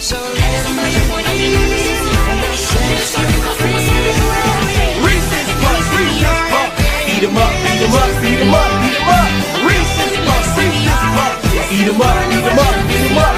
So everybody wanna use Reese's Puffs, Reese's Puffs. Eat 'em up, eat 'em up, eat 'em up, eat 'em up. Reese's Puffs, Reese's Puffs. Eat 'em up, eat 'em up, eat 'em up.